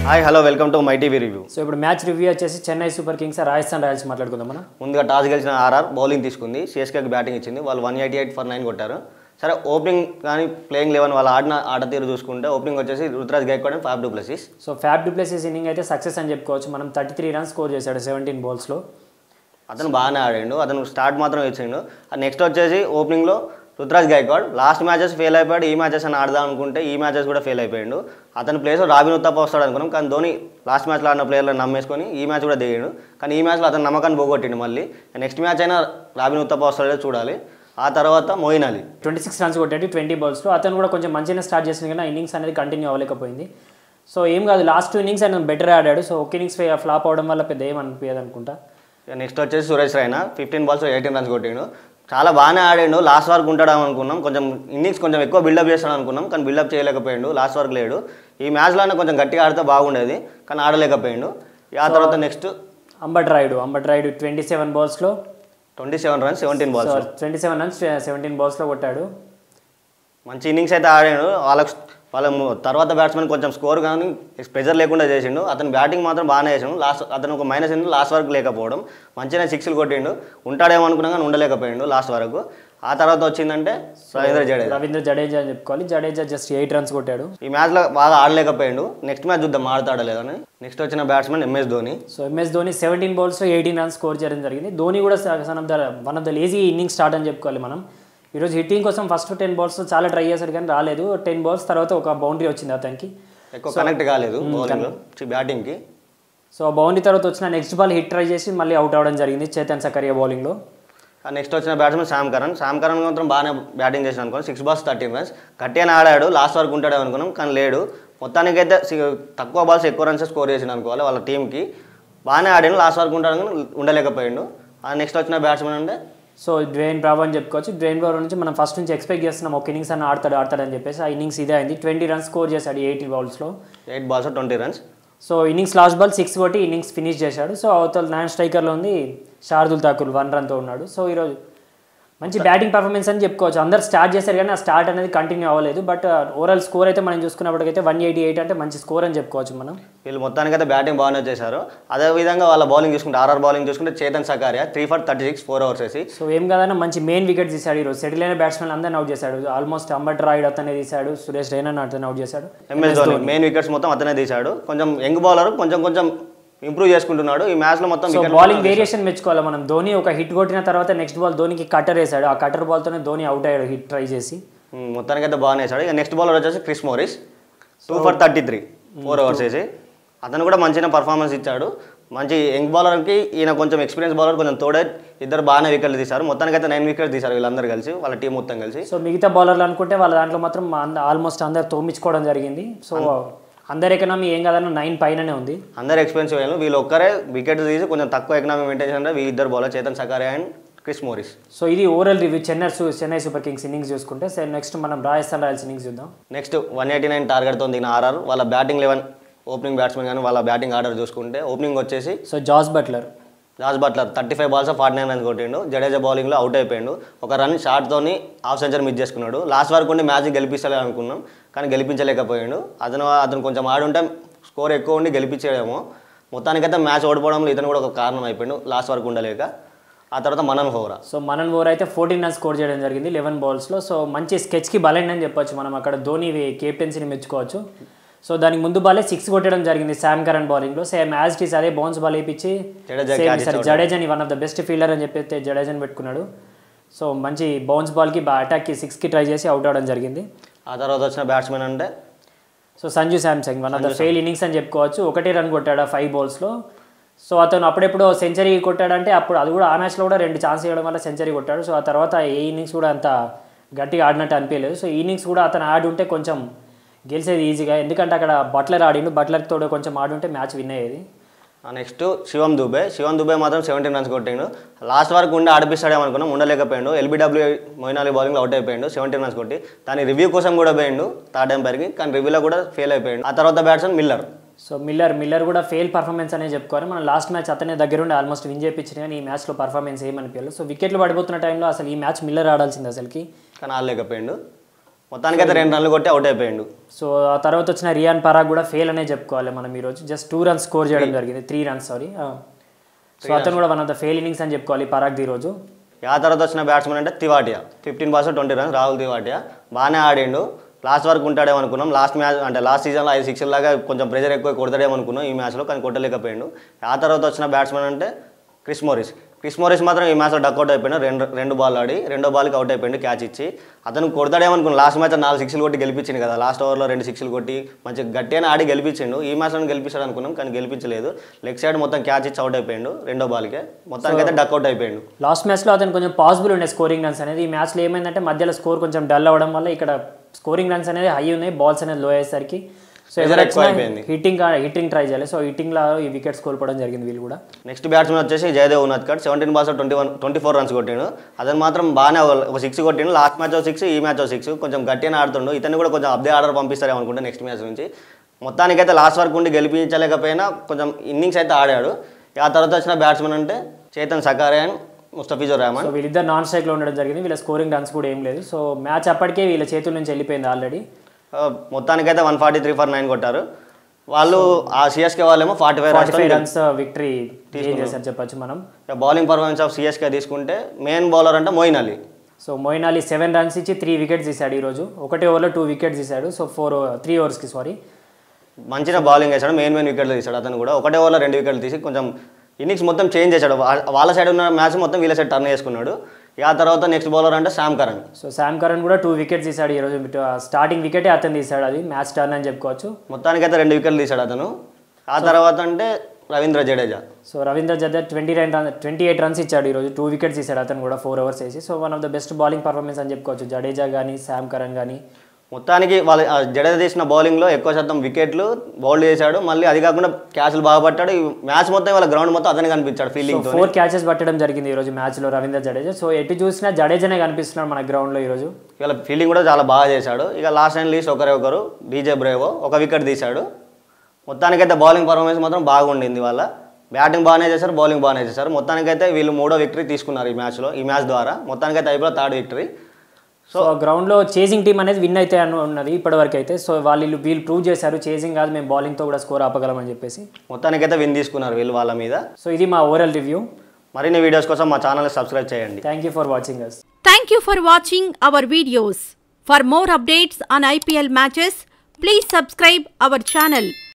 Hi hello welcome to my TV review. So ఇప్పుడు match review వచ్చేసి Chennai Super Kings Rajasthan Royals మాట్లాడుకుందాం మనం. ముందుగా టాస్ గెలిచిన ఆర్ఆర్ బౌలింగ్ తీసుకుంది, సిఎస్కేకి బ్యాటింగ్ ఇచ్చింది. వాళ్ళు 188 for 9 కొట్టారు. సరే ఓపెనింగ్ కానీ ప్లేయింగ్ 11 వాళ్ళు ఆడిన ఆట తీరు చూసుకుంటే ఓపెనింగ్ వచ్చేసి Ruturaj Gaikwad and Faf du Plessis. So Faf du Plessis inning అయితే సక్సెస్ అని చెప్పుకోవచ్చు. మనం 33 రన్స్ స్కోర్ చేశాడు 17 balls. అతను బాగానే ఆడిండు, అతను స్టార్ట్ మాత్రం ఇచ్చిండు. నెక్స్ట్ వచ్చేసి ఓపెనింగ్లో Ruturaj Gaikwad last matches fail అయిపోయాడు. ఈ మ్యాచెస్ అని ఆడదాం అనుకుంటే ఈ మ్యాచెస్ కూడా ఫెయిల్ అయిపోయాడు. అతని ప్లేస్లో రాబిన్ ఉత్తప్ప వస్తాడు అనుకున్నాం, కానీ ధోని లాస్ట్ మ్యాచ్లో ఆడిన ప్లేయర్లను నమ్మేసుకొని ఈ మ్యాచ్ కూడా దిగాడు. కానీ ఈ మ్యాచ్లో అతను నమ్మకాన్ని పోగొట్టిండు. మళ్ళీ నెక్స్ట్ మ్యాచ్ అయినా రాబిన్ ఉత్తప్ప వస్తాడో చూడాలి. ఆ తర్వాత మోయిన్ అలీ 26 runs కొట్టాడు 20 balls. అతను కూడా కొంచెం మంచిగా స్టార్ట్ చేసింది కానీ ఇన్నింగ్స్ అనేది కంటిన్యూ అవ్వలేకపోయింది. సో ఏం కాదు, లాస్ట్ 2 innings ఆయన బెటర్ ఆడాడు. సో ఒక ఇన్నింగ్స్ ఫ్లాప్ అవడం వల్ల పెద్ద ఏం అనిపించదు అనుకుంటా. నెక్స్ట్ వచ్చేసి సురేష్ రైనా 15 balls 18 runs కొట్టిండు. చాలా బాగానే ఆడాడు. లాస్ట్ వరకు ఉంటాడు అనుకున్నాం, కొంచెం ఇన్నింగ్స్ కొంచెం ఎక్కువ బిల్డప్ చేస్తాడు అనుకున్నాం, కానీ బిల్డప్ చేయలేకపోయాడు. లాస్ట్ వరకు లేడు. ఈ మ్యాచ్లోనే కొంచెం గట్టిగా ఆడితే బాగుండేది, కానీ ఆడలేకపోయాడు. ఆ తర్వాత next Ambati Rayudu 27 balls 27 runs 17 balls 27 runs 17 balls కొట్టాడు. మంచి ఇన్నింగ్స్ అయితే ఆడాడు. వాళ్ళ తర్వాత బ్యాట్స్మెన్ కొంచెం స్కోర్ కానీ ప్రెజర్ లేకుండా చేసిండు. అతను బ్యాటింగ్ మాత్రం బాగానే చేసిండు. అతను ఒక మైనస్ ఏంటి, లాస్ట్ వరకు లేకపోవడం. మంచిగా 6 కొట్టిండు. ఉంటాడేమో అనుకున్నా కానీ ఉండలేకపోయిండు లాస్ట్ వరకు. ఆ తర్వాత వచ్చిందంటే రవీంద్ర జడేజా అని చెప్పుకోవాలి. జడేజా జస్ట్ 8 runs కొట్టాడు. ఈ మ్యాచ్లో బాగా ఆడలేకపోయిండు. నెక్స్ట్ మ్యాచ్ చూద్దాం ఆడతాడా లేదని. నెక్స్ట్ వచ్చిన batsmen MS Dhoni. So MS Dhoni 17 balls 18 runs score చేయడం జరిగింది. ధోని కూడా one of the lazy innings start అని చెప్పుకోవాలి మనం. ఈరోజు హిట్టింగ్ కోసం ఫస్ట్ 10 balls చాలా ట్రై చేశాడు కానీ రాలేదు. 10 balls తర్వాత ఒక బౌండరీ వచ్చింది అతనికి, ఎక్కువ కనెక్ట్ కాలేదు బ్యాటింగ్కి. సో బౌండరీ తర్వాత వచ్చిన నెక్స్ట్ బాల్ హిట్ ట్రై చేసి మళ్ళీ అవుట్ అవ్వడం జరిగింది చేతన్ సకరియా బౌలింగ్లో. నెక్స్ట్ వచ్చిన బ్యాట్స్మెన్ శామ్ కరణ్ మాత్రం బాగానే బ్యాటింగ్ చేసిన అనుకున్నాం. 6 balls 13 runs గట్టిగానే ఆడాడు. లాస్ట్ వరకు ఉంటాడే అనుకున్నాం, కానీ లేడు. మొత్తానికైతే తక్కువ బాల్స్ ఎక్కువ రన్స్ స్కోర్ చేసిన అనుకోవాలి. వాళ్ళ టీంకి బాగానే ఆడాడు. లాస్ట్ వరకు ఉంటాడు కానీ ఉండలేకపోయాడు. నెక్స్ట్ వచ్చిన బ్యాట్స్మెన్ అంటే సో డ్వేన్ బ్రావో అని చెప్పుకోవచ్చు. డ్వేన్ బ్రావో నుంచి మనం ఫస్ట్ నుంచి ఎక్స్పెక్ట్ చేస్తున్నాం ఒక ఇన్నింగ్స్ అని ఆడతాడని చెప్పేసి. ఆ ఇన్నింగ్స్ ఇదే అయింది. 20 runs స్కోర్ చేశాడు 8 balls 8 balls 20 runs. So innings last ball 6 కొట్టి ఇన్నింగ్స్ ఫినిష్ చేశాడు. సో అవతల 9 స్ట్రైకర్లో ఉంది శార్దుల్ ఠాకూర్ 1 runతో ఉన్నాడు. సో ఈరోజు మంచి బ్యాటింగ్ పర్ఫార్మెన్స్ అని చెప్పుకోవచ్చు. అందరు స్టార్ట్ చేశారు కానీ ఆ స్టార్ట్ అనేది కంటిన్యూ అవ్వలేదు. బట్ ఓవరాల్ స్కోర్ అయితే మనం చూసుకున్నప్పటికైతే 188 అంటే మంచి స్కోర్ అని చెప్పుకోవచ్చు మనం. వీళ్ళు మొత్తానికైతే బ్యాటింగ్ బాగానే చేశారు. అదేవిధంగా వాళ్ళ బౌలింగ్ చూసుకుంటే ఆర్ఆర్ బౌలింగ్ చూసుకుంటే చేతన్ సకారియా 3 for 36 4 overs వేసి. సో ఏం కాదన్నా మంచి మెయిన్ వికెట్ తీశాడు ఈరోజు. సెటిల్ అయిన బ్యాట్స్మెన్ అందరిని అవుట్ చేశాడు. ఆల్మోస్ట్ అంబట్ రాయుడు అతనే తీశాడు, సురేష్ రైనా అతనే అవుట్ చేశాడు. ఎంఎస్ ధోని మెయిన్ వికెట్స్ మొత్తం అతనే తీశాడు. కొంచెం యంగ్ బౌలర్ కొంచెం ఇంప్రూవ్ చేసుకుంటున్నాడు ఈ మ్యాచ్లో మొత్తం. బౌలింగ్ వేరియేషన్ మెచ్చుకోవాలి మనం. ధోని ఒక హిట్ కొట్టిన తర్వాత నెక్స్ట్ బాల్ ధోనికి కటర్ వేశాడు. ఆ కటర్ బాల్తోనే ధోని అవుట్ అయ్యాడు హిట్ ట్రై చేసి. మొత్తానికైతే బాగానే వేశాడు. ఇక నెక్స్ట్ బౌలర్ వచ్చేసి క్రిస్ మోరిస్ 2 for 33 4 overs వేసి. అతను కూడా మంచిగా పర్ఫార్మెన్స్ ఇచ్చాడు. మంచి యంగ్ బౌలర్కి ఈయన కొంచెం ఎక్స్పీరియన్స్ బౌలర్ కొంచెం తోడే ఇద్దరు బాగానే వికెట్లు తీశారు. మొత్తానికైతే 9 wickets తీశారు వీళ్ళందరూ కలిసి, వాళ్ళ టీం మొత్తం కలిసి. సో మిగతా బౌలర్లు అనుకుంటే వాళ్ళ దాంట్లో మాత్రం ఆల్మోస్ట్ అందరు తోమించుకోవడం జరిగింది. సో అందరు ఎకనామీ ఏం కాదన్నా 9 పైననే ఉంది. అందరు ఎక్స్పెన్సివ్ అయ్యారు. వీళ్ళు ఒక్కరే వికెట్ తీసి కొంచెం తక్కువ ఎకనామీ మెయింటైన్ చేయాలంటే వీళ్ళు ఇద్దరు bowler Chetan Sakariya and Chris Morris. So ఇది overall review Chennai Super Kings innings చూసుకుంటే. సో నెక్స్ట్ మనం రాజస్థాన్ రాయల్స్ ఇన్నింగ్స్ చూద్దాం. నెక్స్ట్ 189 టార్గెట్తో దిగిన ఆర్ఆర్ వాళ్ళ బ్యాటింగ్ 11 ఓపెనింగ్ బ్యాట్స్మెన్ కానీ వాళ్ళ బ్యాటింగ్ ఆర్డర్ చూసుకుంటే ఓపెనింగ్ వచ్చేసి so Jos Buttler 35 balls 49 runs కొట్టిండు. జడేజా బౌలింగ్లో అవుట్ అయిపోయాడు. ఒక రన్ షాట్తోని హాఫ్ సెంచరీ మిస్ చేసుకున్నాడు. లాస్ట్ వరకు ఉండి మ్యాచ్ గెలిపిస్తలే అనుకున్నాం, కానీ గెలిపించలేకపోయాడు. అతను కొంచెం ఆడుంటే స్కోర్ ఎక్కువ ఉండి గెలిపించేదేమో. మొత్తానికైతే మ్యాచ్ ఓడిపోవడంలో ఇతను కూడా ఒక కారణం అయిపోయాడు లాస్ట్ వరకు ఉండలేక. ఆ తర్వాత మనన్ వోరా. సో మనన్ వోరా అయితే 14 runs స్కోర్ చేయడం జరిగింది 11 balls. సో మంచి స్కెచ్కి బలైందని చెప్పొచ్చు మనం. అక్కడ ధోని కెప్టెన్సీని మెచ్చుకోవచ్చు. సో దానికి ముందు బాలే 6 కొట్టడం జరిగింది శామ్ కరణ్ బౌలింగ్లో. సేమ్ యాజ్ ఇట్ ఈస్ అదే బౌన్స్ బాల్ వేయించి జడేజాని one of the best fielder అని చెప్పి జడేజాని పెట్టుకున్నాడు. సో మంచి బౌన్స్ బాల్కి అటాక్కి 6కి ట్రై చేసి అవుట్ అవ్వడం జరిగింది. ఆ తర్వాత వచ్చిన బ్యాట్స్మెన్ అంటే so Sanju Samson one of the fail innings అని చెప్పుకోవచ్చు. 1 run కొట్టాడు 5 balls. సో అతను అప్పుడెప్పుడు సెంచరీ కొట్టాడంటే అప్పుడు అది కూడా ఆ మ్యాచ్లో కూడా 2 ఛాన్స్ ఇవ్వడం వల్ల సెంచరీ కొట్టాడు. సో ఆ తర్వాత ఏ ఇన్నింగ్స్ కూడా అంత గట్టిగా ఆడినట్టు అనిపించలేదు. సో ఈ ఇన్నింగ్స్ కూడా అతను ఆడి ఉంటే కొంచెం గెలిచేది ఈజీగా, ఎందుకంటే అక్కడ బట్లర్ ఆడిండు. బట్లర్తో కొంచెం ఆడుంటే మ్యాచ్ విన్ అయ్యేది. నెక్స్ట్ శివం దుబే మాత్రం 17 runs కొట్టిండు. లాస్ట్ వరకు ఉండి ఆడిపిస్తాడేమో అనుకున్నాం, ఉండలేకపోయాడు. ఎల్బిడబ్ల్యూ మోయిన్ అలీ బౌలింగ్లో అవుట్ అయిపోయాడు 17 runs కొట్టి. దాని రివ్యూ కోసం కూడా పోయిండు థర్డ్ ఎంపైర్కి, కానీ రివ్యూలో కూడా ఫెయిల్ అయిపోయాడు. ఆ తర్వాత బ్యాట్స్మెన్ మిల్లర్. సో మిల్లర్ కూడా ఫెయిల్ పర్ఫార్మెన్స్ అనే చెప్పుకోవాలి. మనం లాస్ట్ మ్యాచ్ అతనే దగ్గరుండి ఆల్మోస్ట్ విన్ చేయించిన కానీ ఈ మ్యాచ్లో పర్ఫార్మెన్స్ ఏమనిపించలేదు. సో వికెట్లు పడిపోతున్న టైంలో అసలు ఈ మ్యాచ్ మిల్లర్ ఆడాల్సింది అసలుకి, కానీ ఆడలేకపోయాడు. మొత్తానికైతే 2 రన్లు కొట్టి అవుట్ అయిపోయిండు. సో ఆ తర్వాత వచ్చిన రియాన్ పరాగ్ కూడా ఫెయిల్ అనే చెప్పుకోవాలి మనం ఈరోజు. జస్ట్ 2 రన్స్ స్కోర్ చేయడం జరిగింది, 3 రన్స్ సారీ. సో అతను కూడా one of the fail innings అని చెప్పుకోవాలి పరాగ్ది ఈరోజు. ఆ తర్వాత వచ్చిన బ్యాట్స్మెన్ అంటే తివాటియా, 15 balls 20 runs రాహుల్ తివాటియా. బాగానే ఆడిండు, లాస్ట్ వరకు ఉంటాడేమో అనుకున్నాం. లాస్ట్ మ్యాచ్ అంటే లాస్ట్ సీజన్లో 5 6 లాగా కొంచెం ప్రెజర్ ఎక్కువ కొడతాడేమో అనుకున్నాం ఈ మ్యాచ్లో, కానీ కొట్టలేకపోయాడు. ఆ తర్వాత వచ్చిన బ్యాట్స్మెన్ అంటే క్రిస్ మోరిస్ మాత్రం ఈ మ్యాచ్లో డక్అవుట్ అయిపోయాడు. రెండు బాల్ ఆడి 2వ బాల్కి అవుట్ అయిపోయింది క్యాచ్ ఇచ్చి. అతను కొడతాడేమనుకున్నాను, లాస్ట్ మ్యాచ్ 4 6 కొట్టి గెలిపించింది కదా, లాస్ట్ ఓవర్లో 2 6 కొట్టి మంచి గట్టిగానే ఆడి గెలిపించిండు. ఈ మ్యాచ్లో గెలిపించాడు అనుకున్నాం కానీ గెలిపించలేదు. లెగ్ సైడ్ మొత్తం క్యాచ్ ఇచ్చి అవుట్ అయిపోయాడు 2వ బాల్కే, మొత్తానికి అయితే డక్అవుట్ అయిపోయాడు. లాస్ట్ మ్యాచ్లో అతను కొంచెం పాసిబుల్ ఉండే స్కోరింగ్ రన్స్ అనేది. ఈ మ్యాచ్లో ఏమైందంటే మధ్యలో స్కోర్ కొంచెం డల్ అవ్వడం వల్ల ఇక్కడ స్కోరింగ్ రన్స్ అనేది హై ఉన్నాయి, బాల్స్ అనేది లో అయ్యేసరికి సో హిట్టింగ్ ట్రై చేయాలి. సో హిట్టింగ్లో ఈ వికెట్స్ కోల్పోవడం జరిగింది వీళ్ళు కూడా. నెక్స్ట్ బ్యాట్స్మెన్ వచ్చేసి జయదేవ్ ఉనాద్కర్, 17 balls 24 runs కొట్టిండు. అతను మాత్రం బాగానే ఒక 6 కొట్టిండు. లాస్ట్ మ్యాచ్ 6, ఈ మ్యాచ్ 6, కొంచెం గట్టిగానే ఆడుతుండు. ఇతను కూడా కొంచెం అప్డే ఆర్డర్ పంపిస్తారేమో అనుకుంటే నెక్స్ట్ మ్యాచ్ నుంచి. మొత్తానికైతే లాస్ట్ వరకు ఉండి గెలిపించలేకపోయినా కొంచెం ఇన్నింగ్స్ అయితే ఆడాడు. ఆ తర్వాత వచ్చిన బ్యాట్స్మెన్ అంటే చేతన్ సకారే అండ్ ముస్తఫిజుర్ రహమాన్. సో వీళ్ళిద్దరు నాన్ స్ట్రైక్లో ఉండడం జరిగింది. వీళ్ళ స్కోరింగ్ రన్స్ కూడా ఏం లేదు. సో మ్యాచ్ అప్పటికే వీళ్ళ చేతుల నుంచి వెళ్ళిపోయింది ఆల్రెడీ. మొత్తానికైతే 143 for 9 కొట్టారు వాళ్ళు. ఆ సిఎస్కే వాళ్ళేమో 45 runs విక్టరీ చేశారు చెప్పచ్చు మనం. బౌలింగ్ పర్ఫార్మెన్స్ ఆఫ్ సిఎస్కే తీసుకుంటే మెయిన్ బౌలర్ అంటే మొయిన్ అలీ. సో మొయిన్ అలీ 7 runs ఇచ్చి 3 wickets తీశాడు ఈరోజు. ఒకటే ఓవర్లో 2 wickets తీశాడు. సో 3 ఓవర్స్కి సారీ మంచిగా బౌలింగ్ వేశాడు, మెయిన్ వికెట్లు తీశాడు అతను కూడా. ఒకటే ఓవర్లో 2 wickets తీసి కొంచెం ఇన్నింగ్స్ మొత్తం చేంజ్ చేశాడు. వాళ్ళ సైడ్ ఉన్న మ్యాచ్ మొత్తం వీళ్ళ సైడ్ టర్న్ చేసుకున్నాడు. ఆ తర్వాత నెక్స్ట్ బౌలర్ అంటే Sam Curran. So Sam Curran కూడా 2 wickets తీశాడు ఈరోజు. స్టార్టింగ్ వికెటే అతను తీశాడు, అది మ్యాచ్ టర్న్ అని చెప్పుకోవచ్చు. మొత్తానికైతే 2 wickets తీశాడు అతను. ఆ తర్వాత అంటే రవీంద్ర జడేజా. సో రవీంద్ర జడేజా 28 runs ఇచ్చాడు ఈరోజు. 2 wickets తీశాడు అతను కూడా 4 overs వేసి. So one of the best bowling performance అని చెప్పుకోవచ్చు జడేజా కానీ శామ్ కరణ్ కానీ. మొత్తానికి వాళ్ళ జడేజా తీసిన బౌలింగ్లో ఎక్కువ శాతం వికెట్లు బౌల్డ్ చేశాడు. మళ్ళీ అది కాకుండా క్యాచ్లు బాగా పట్టాడు. ఈ మ్యాచ్ మొత్తం వాళ్ళ గ్రౌండ్ మొత్తం అతనే కనిపించాడు ఫీల్డింగ్. 4 catches పట్టడం జరిగింది ఈరోజు మ్యాచ్లో రవీంద్ర జడేజా. సో ఎటు చూసినా జడేజానే కనిపిస్తున్నాడు మన గ్రౌండ్లో ఈరోజు. ఇవాళ ఫీల్డింగ్ కూడా చాలా బాగా చేశాడు. ఇక లాస్ట్ అండ్ లీస్ట్ ఒకరు డీజే బ్రేవో 1 wicket తీశాడు. మొత్తానికైతే బౌలింగ్ పర్ఫార్మెన్స్ మాత్రం బాగుండింది వాళ్ళ. బ్యాటింగ్ బాగానే చేశారు, బౌలింగ్ బాగానే చేశారు. మొత్తానికైతే వీళ్ళు 3వ విక్టరీ తీసుకున్నారు ఈ మ్యాచ్లో. ఈ మ్యాచ్ ద్వారా మొత్తానికైతే అయిపోయి 3rd విక్టరీ. సో గ్రౌండ్లో చేసింగ్ టీం అనేది విన్ అయితే ఉన్నది ఇప్పటివరకు అయితే. సో వీళ్ళు ప్రూవ్ చేశారు చేసింగ్ కాదు మేము బౌలింగ్తో కూడా స్కోర్ ఆపగలమని చెప్పేసి. మొత్తానికైతే విన్ తీసుకున్నారు వీళ్ళు వాళ్ళ మీద. సో ఇది మా ఓవరాల్ రివ్యూ. మరిన్ని వీడియోస్ కోసం మా ఛానల్ని సబ్స్క్రైబ్ చేయండి. Thank you for watching us. Thank you for watching our videos. For more updates on IPL matches, please subscribe our channel.